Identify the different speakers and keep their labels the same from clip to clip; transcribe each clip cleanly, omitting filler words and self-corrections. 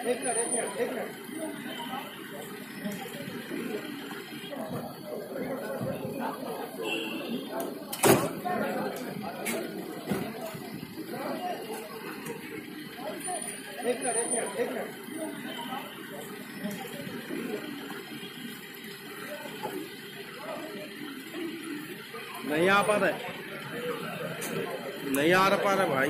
Speaker 1: नहीं आ पा रहे, नहीं आ पा रहे भाई।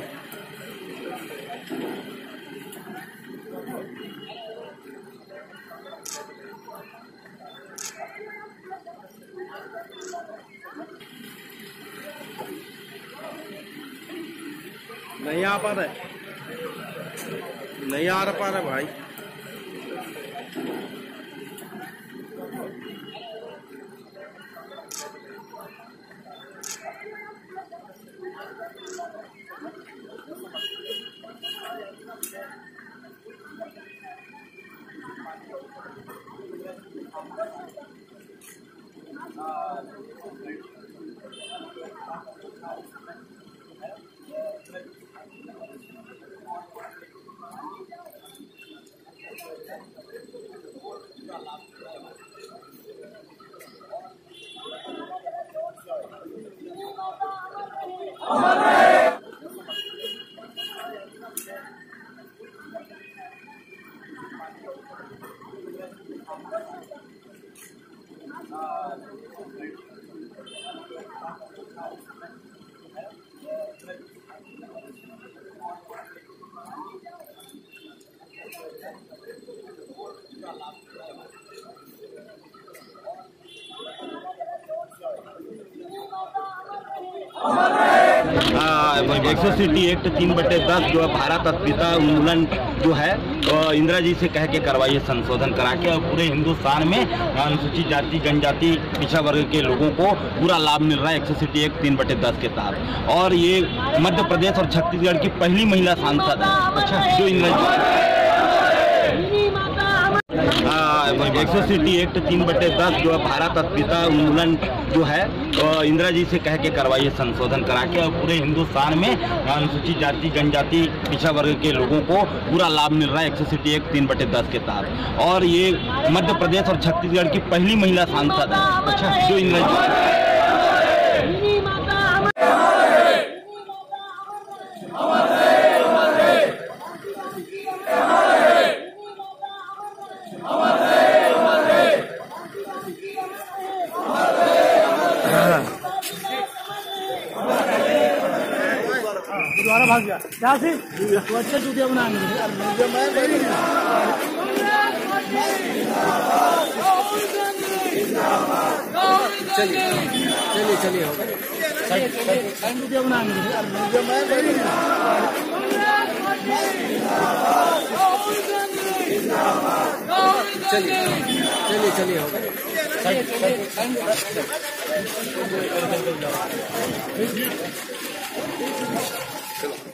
Speaker 1: नहीं आ पा रहे, नहीं आ पा रहे भाई।
Speaker 2: एक्सेसिटी एक्ट 3/10 जो है भारत अस्मिता उन्मूलन जो है इंदिरा जी से कह के करवाइए संशोधन करा के, और पूरे हिंदुस्तान में अनुसूचित जाति जनजाति पिछड़ा वर्ग के लोगों को पूरा लाभ मिल रहा है एक्सेसिटी एक्ट 3/10 के तहत। और ये मध्य प्रदेश और छत्तीसगढ़ की पहली महिला सांसद है जो इंदिरा जी एक्सेसिटी एक्ट 3/10 जो है भारत अस्मिता उन्मूलन जो है इंदिरा जी से कह के करवाइए संशोधन करा के, और पूरे हिंदुस्तान में अनुसूचित जाति जनजाति पिछड़ा वर्ग के लोगों को पूरा लाभ मिल रहा है एक्सेसिटी एक्ट 3/10 के तहत। और ये मध्य प्रदेश और छत्तीसगढ़ की पहली महिला सांसद है जो इंदिरा जी
Speaker 3: दोबारा भाग गया क्या से तो अच्छा चूतिया बनाएंगे। चलिए चलिए चलिए हो गया चूतिया बनाएंगे। चलिए चलिए चलिए हो गया।